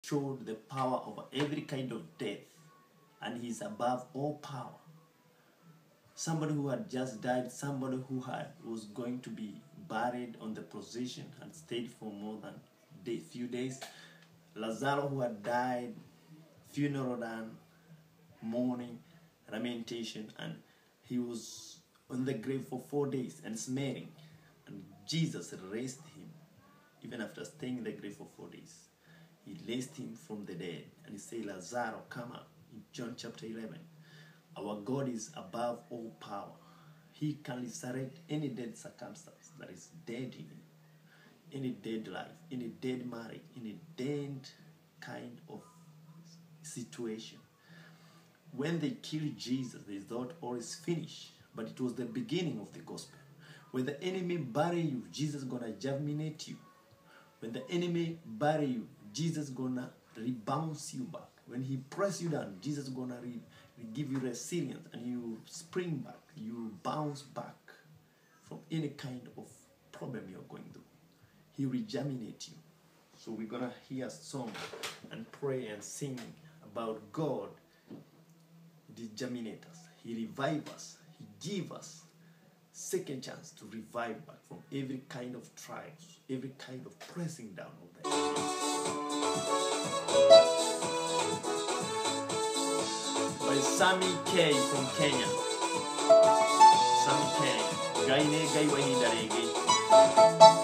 showed the power over every kind of death, and he's above all power. Somebody who had just died, somebody who was going to be buried on the procession, had stayed for more than a few days. Lazarus, who had died, funeral done, mourning, lamentation, and he was on the grave for 4 days and smelling. And Jesus raised him, even after staying in the grave for 4 days. He raised him from the dead, and he said, Lazarus, come up. In John chapter 11, our God is above all power. He can resurrect any dead circumstance that is dead in you, any dead life, any dead marriage, any dead kind of situation. When they killed Jesus, they thought all is finished, but it was the beginning of the gospel. When the enemy bury you, Jesus is gonna germinate you. When the enemy bury you, Jesus is gonna rebounce you back. When he press you down, Jesus is gonna give you resilience, and you spring back, you bounce back from any kind of problem you're going through. He will germinate you. So we're gonna hear a song and pray and sing about God. He germinate us. He revive us. He give us second chance to revive back from every kind of trials, every kind of pressing down of the enemy. By Sammy K from Kenya. Sammy K. Gaine gai wahi darege.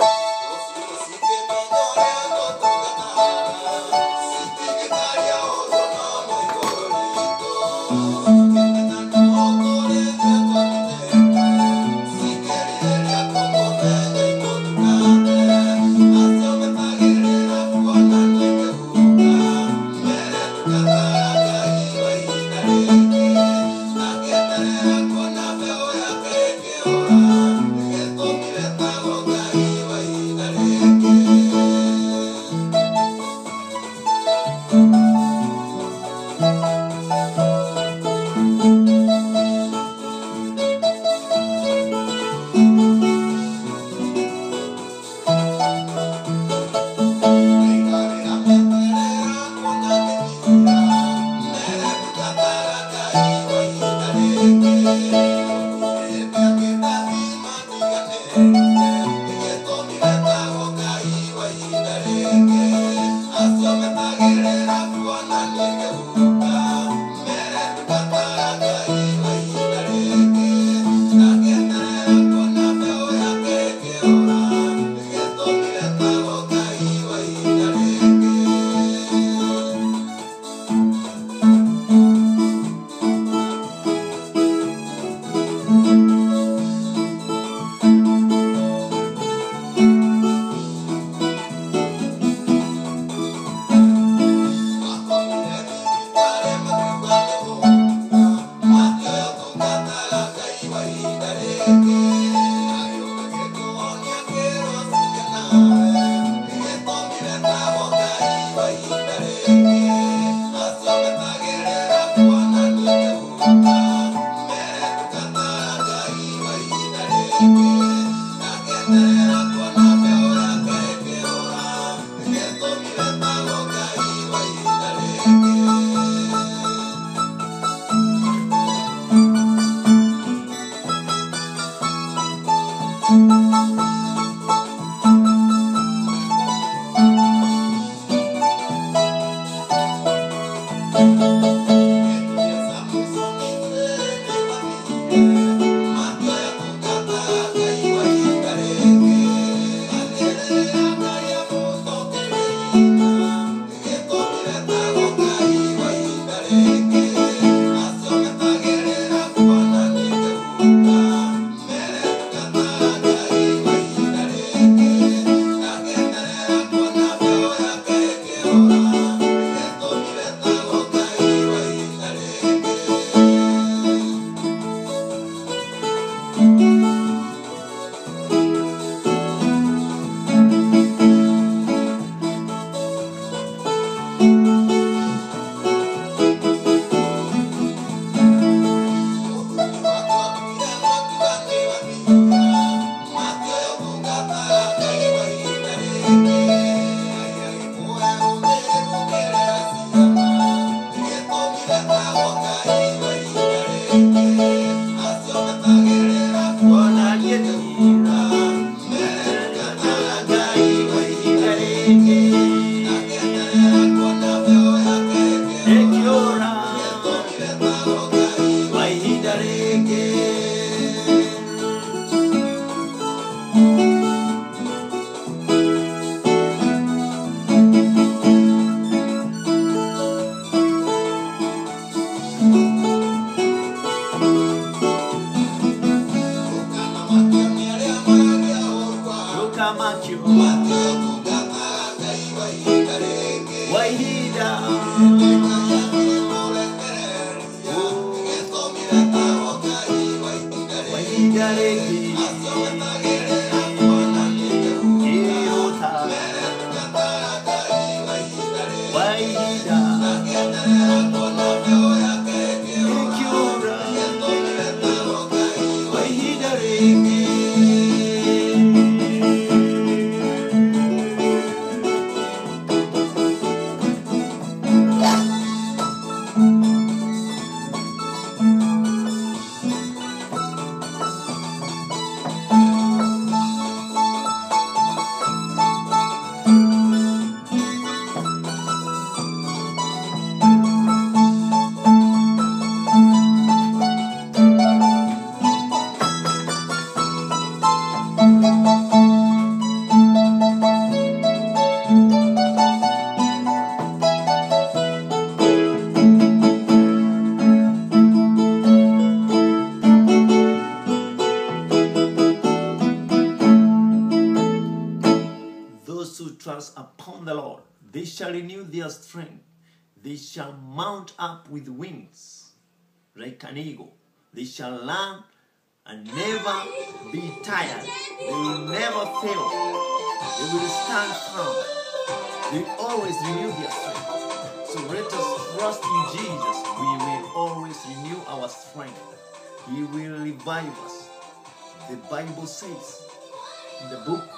Those who trust upon the Lord, they shall renew their strength. They shall mount up with wings like an eagle. They shall run and never be tired. They will never fail. They will stand firm. They will always renew their strength. So let us trust in Jesus. We will always renew our strength. He will revive us. The Bible says in the book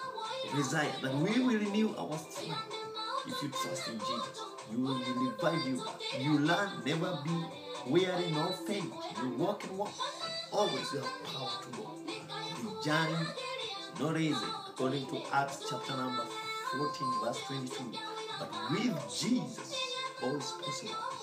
of Isaiah that we will renew our strength. If you trust in Jesus, you will revive you. You learn, never be weary nor faint. You walk and walk, and always you have power to walk. The journey is not easy, according to Acts chapter number 14, verse 22. But with Jesus, all is possible.